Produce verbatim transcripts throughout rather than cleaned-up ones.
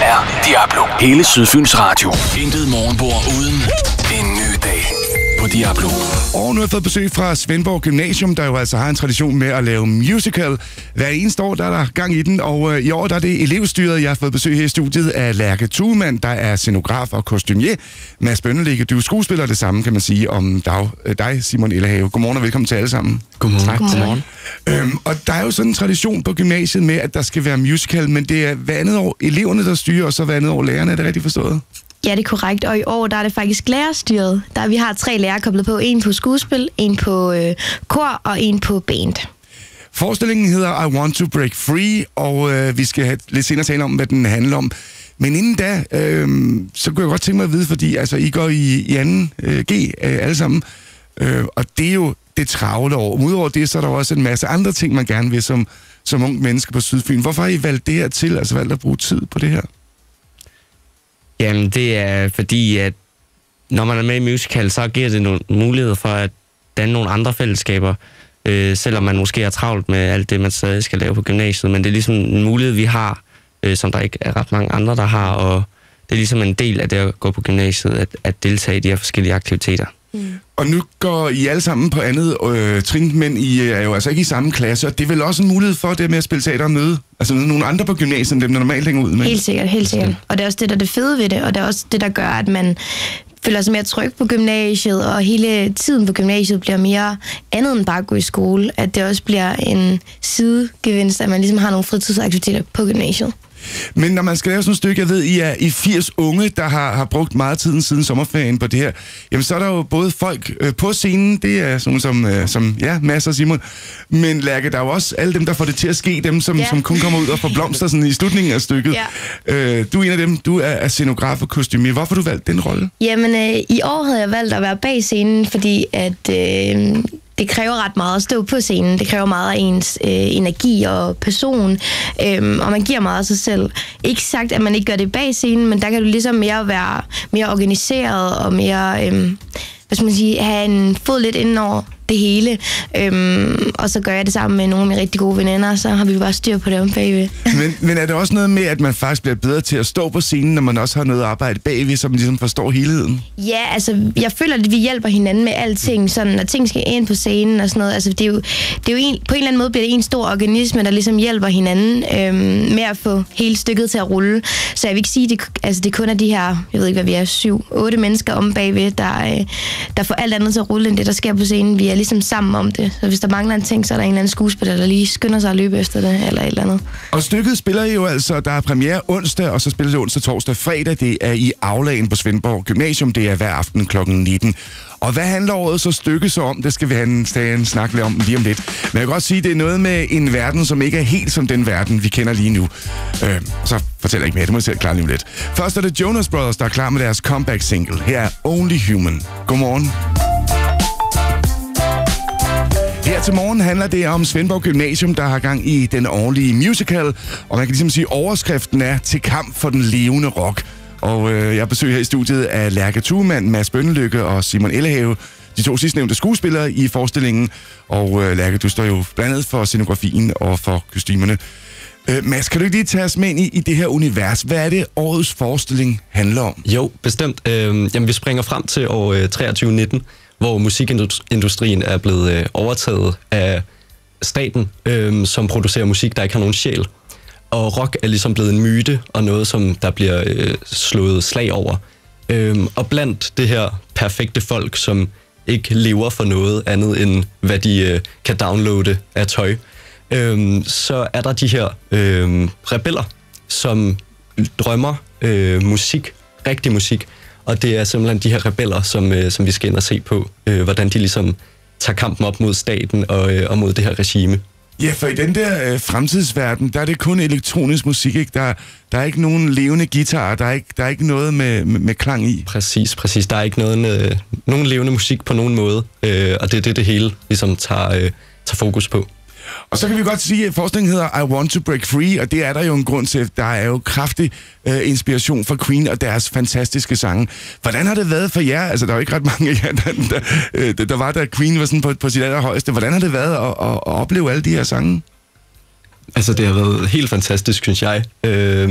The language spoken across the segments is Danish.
er Diablo. Hele Sydfyns Radio. Intet morgenbord uden en ny dag på Diablo. Og nu har jeg fået besøg fra Svendborg Gymnasium, der jo altså har en tradition med at lave musical. Hver eneste år, der er der gang i den, og øh, i år der er det elevstyret. Jeg har fået besøg her i studiet af Lærke Thumann, der er scenograf og kostumier. Mads Bønneligge, du er skuespiller, det samme kan man sige om dag, øh, dig, Simon Ellehave. Godmorgen og velkommen til alle sammen. Godmorgen. Tak. Godmorgen. Øhm, og der er jo sådan en tradition på gymnasiet med, at der skal være musical, men det er hver andet år eleverne, der styrer, og så hver andet år lærerne. Er det rigtigt forstået? Ja, det er korrekt. Og i år der er det faktisk lærerstyret. Der, vi har tre lærere koblet på. En på skuespil, en på øh, kor og en på band. Forestillingen hedder I Want to Break Free, og øh, vi skal have lidt senere tale om, hvad den handler om. Men inden da, øh, så kunne jeg godt tænke mig at vide, fordi altså, I går i, i anden øh, G øh, alle sammen, øh, og det er jo det travle år. Udover det, så er der også en masse andre ting, man gerne vil som, som ung menneske på Sydfyn. Hvorfor har I valgt det her til, altså valgt at bruge tid på det her? Jamen, det er fordi, at når man er med i musical, så giver det nogle muligheder for at danne nogle andre fællesskaber, øh, selvom man måske er travlt med alt det, man stadig skal lave på gymnasiet. Men det er ligesom en mulighed, vi har, øh, som der ikke er ret mange andre, der har, og det er ligesom en del af det at gå på gymnasiet, at, at deltage i de her forskellige aktiviteter. Mm. Og nu går I alle sammen på andet øh, trin, men I er jo altså ikke i samme klasse, og det er vel også en mulighed for det med at spille teater og møde altså nogle andre på gymnasiet, end dem, der normalt hænger ud med? Helt sikkert, helt sikkert. Og det er også det, der er det fede ved det, og det er også det, der gør, at man føler sig mere tryg på gymnasiet, og hele tiden på gymnasiet bliver mere andet end bare at gå i skole. At det også bliver en sidegevinst, at man ligesom har nogle fritidsaktiviteter på gymnasiet. Men når man skal lave sådan et stykke, jeg ved, I er i firs unge, der har, har brugt meget tiden siden sommerferien på det her, jamen så er der jo både folk øh, på scenen, det er sådan som, øh, som ja, Mads og Simon, men Lærke, der er jo også alle dem, der får det til at ske, dem som, ja. som kun kommer ud og får blomster sådan i slutningen af stykket. Ja. Øh, du er en af dem, du er, er scenograf og kostumier. Hvorfor har du valgt den rolle? Jamen, øh, i år havde jeg valgt at være bag scenen, fordi at øh, det kræver ret meget at stå på scenen. Det kræver meget af ens øh, energi og person, øh, og man giver meget af sig selv. Ikke sagt, at man ikke gør det bag scenen, men der kan du ligesom mere være mere organiseret og mere, øh, hvad skal man sige, have en fod lidt inden over det hele. Øhm, og så gør jeg det sammen med nogle af mine rigtig gode veninder, så har vi bare styr på det om bagved. men, men er det også noget med, at man faktisk bliver bedre til at stå på scenen, når man også har noget arbejde bagved, så man ligesom forstår helheden? Ja, altså, jeg føler, at vi hjælper hinanden med alting, sådan, når ting skal ind på scenen og sådan noget. Altså, det er jo, det er jo en, på en eller anden måde bliver det en stor organisme, der ligesom hjælper hinanden øhm, med at få hele stykket til at rulle. Så jeg vil ikke sige, at det, altså, det kun er de her, jeg ved ikke, hvad vi er, syv, otte mennesker om bagved, der, øh, der får alt andet til at rulle, end det, der sker på scenen. Vi er ligesom sammen om det. Så hvis der mangler en ting, så er der en eller anden skuespiller, der lige skynder sig at løbe efter det, eller et eller andet. Og stykket spiller I jo altså, der er premiere onsdag, og så spiller det onsdag, torsdag, fredag. Det er i Aulaen på Svendborg Gymnasium. Det er hver aften klokken nitten. Og hvad handler året så stykket så om? Det skal vi have en, en snak lidt om lige om lidt. Men jeg kan godt sige, at det er noget med en verden, som ikke er helt som den verden, vi kender lige nu. Øh, så fortæller jeg ikke mere, det må jeg selv klare lige om lidt. Først er det Jonas Brothers, der er klar med deres comeback single. Her er Only Human. Godmorgen. Her til morgen handler det om Svendborg Gymnasium, der har gang i den årlige musical, og man kan ligesom sige, at overskriften er til kamp for den levende rock. Og øh, jeg besøger her i studiet af Lærke Thumann, Mads Bønneligge og Simon Ellehave, de to sidstnævnte skuespillere i forestillingen. Og øh, Lærke, du står jo blandt andet for scenografien og for kostymerne. Øh, Mads, kan du ikke lige tage os med ind i, i det her univers? Hvad er det, årets forestilling handler om? Jo, bestemt. Øh, jamen, vi springer frem til år øh, treogtyve nitten, hvor musikindustrien er blevet øh, overtaget af staten, øh, som producerer musik, der ikke har nogen sjæl. Og rock er ligesom blevet en myte, og noget, som der bliver øh, slået slag over. Øh, og blandt det her perfekte folk, som ikke lever for noget andet, end hvad de øh, kan downloade af tøj, øh, så er der de her øh, rebeller, som drømmer øh, musik, rigtig musik. Og det er simpelthen de her rebeller, som, øh, som vi skal ind og se på, øh, hvordan de ligesom tager kampen op mod staten og, øh, og mod det her regime. Ja, for i den der øh, fremtidsverden, der er det kun elektronisk musik, ikke? Der, der er ikke nogen levende guitar, der er ikke, der er ikke noget med, med, med klang i. Præcis, præcis. Der er ikke noget, øh, nogen levende musik på nogen måde, øh, og det er det, det hele ligesom tager, øh, tager fokus på. Og så kan vi godt sige, at forestillingen hedder I Want to Break Free, og det er der jo en grund til. Der er jo kraftig øh, inspiration fra Queen og deres fantastiske sange. Hvordan har det været for jer? Altså, der er jo ikke ret mange af jer, der, der, øh, der var, da Queen var sådan på, på sit allerhøjeste. Hvordan har det været at, at, at opleve alle de her sange? Altså, det har været helt fantastisk, synes jeg. Øh,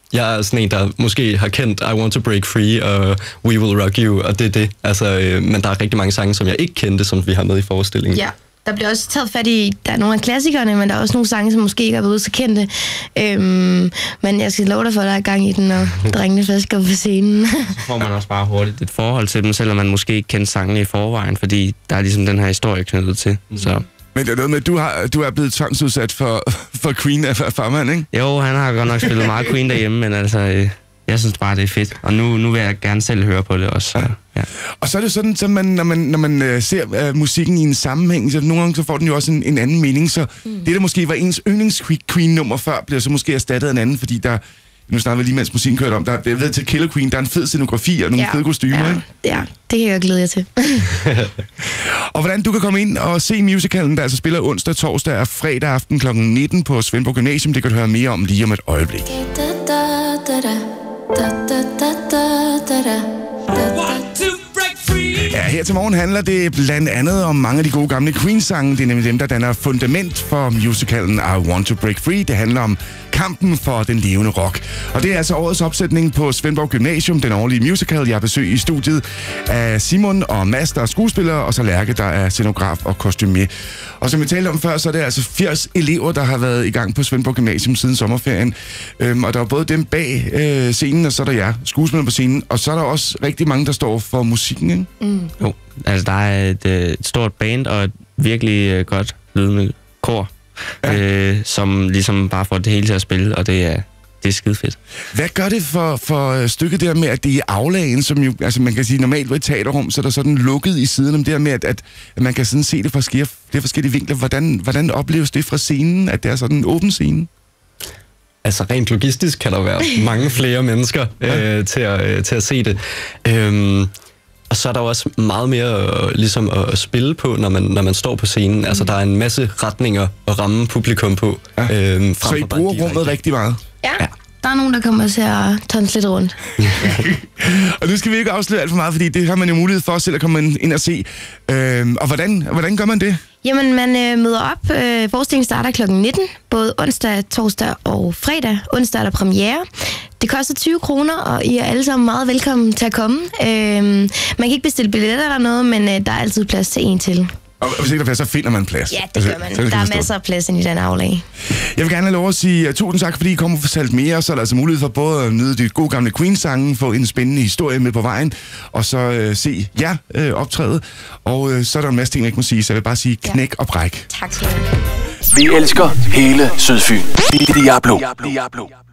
Jeg er sådan en, der måske har kendt I Want to Break Free og We Will Rock You, og det er det. Altså, øh, men der er rigtig mange sange, som jeg ikke kendte, som vi har med i forestillingen. Ja. Der bliver også taget fat i, der er nogle af klassikerne, men der er også nogle sange, som måske ikke er blevet så kendte. Øhm, men jeg skal love dig for, at der er gang i den, når drengene først går på scenen. Så får man også bare hurtigt et forhold til dem, selvom man måske ikke kender sangene i forvejen, fordi der er ligesom den her historie knyttet til. Mm. Så. Men det er noget med, at du, har, du er blevet tvangsudsat for, for Queen af farmand, ikke? Jo, han har godt nok spillet meget Queen derhjemme, men altså... Øh, jeg synes bare, det er fedt. Og nu, nu vil jeg gerne selv høre på det også. Ja. Ja. Og så er det sådan, at man, når man, når man uh, ser uh, musikken i en sammenhæng, så nogle gange så får den jo også en, en anden mening. Så mm. det, der måske var ens yndlings-Queen-nummer før, bliver så måske erstattet af en anden, fordi der... Nu snakker vi lige, mens musikken kørte om. Der er ved til Killer Queen, der er en fed scenografi og nogle ja. fede kostymer, ja. ikke? Ja, det kan jeg glæde jer til. Og hvordan du kan komme ind og se musicalen, der altså spiller onsdag, torsdag og fredag aften klokken nitten på Svendborg Gymnasium, det kan du høre mere om lige om et øjeblik. Ja, her til morgen handler det blandt andet om mange af de gode gamle Queen-sange. Det er nemlig dem, der danner fundament for musicalen I Want to Break Free. Det handler om kampen for den levende rock. Og det er altså årets opsætning på Svendborg Gymnasium, den årlige musical. Jeg har besøg i studiet af Simon og Mads, der er skuespillere, og så Lærke, der er scenograf og kostumier. Og som vi talte om før, så er det altså firs elever, der har været i gang på Svendborg Gymnasium siden sommerferien. Øhm, og der er både dem bag øh, scenen, og så er der jer, skuespillere på scenen. Og så er der også rigtig mange, der står for musikken, ikke? Mm. Jo, altså der er et, et stort band og et virkelig godt lydende kor, ja. øh, som ligesom bare får det hele til at spille, og det er, det er skide fedt. Hvad gør det for, for stykket der med, at det er i aflagen, som jo, altså man kan sige, normalt ved et teaterrum, så er der sådan lukket i siden om det der med, at, at, at man kan sådan se det fra flere, flere forskellige vinkler. Hvordan, hvordan opleves det fra scenen, at det er sådan en åben scene? Altså rent logistisk kan der være mange flere mennesker øh, til, at, øh, til at se det. Øhm, og så er der også meget mere øh, ligesom at spille på, når man, når man står på scenen. Mm. Altså der er en masse retninger at ramme publikum på. Ja. Øhm, så I bruger rummet rigtig meget? Ja. ja. Der er nogen, der kommer til at tonse lidt rundt. Og nu skal vi ikke afsløre alt for meget, fordi det har man jo mulighed for selv at komme ind og se. Øhm, og hvordan, hvordan gør man det? Jamen, man øh, møder op. Øh, forestillingen starter klokken nitten, både onsdag, torsdag og fredag. Onsdag er der premiere. Det koster tyve kroner, og I er alle sammen meget velkommen til at komme. Øh, man kan ikke bestille billetter eller noget, men øh, der er altid plads til en til. Og hvis ikke der er plads, så finder man plads. Ja, det gør man. Altså, der er masser af plads i den aflag. Jeg vil gerne have lov at sige uh, tusind tak, fordi I kommer og fortalte mere. Så er der altså mulighed for både at nyde de gode gamle Queen-sange, få en spændende historie med på vejen, og så uh, se jer uh, optræde. Og uh, så er der en masse ting, jeg ikke må sige, så jeg vil bare sige knæk ja. og bræk. Tak skal du have. Vi elsker hele Sydfyn. Diablo. Diablo.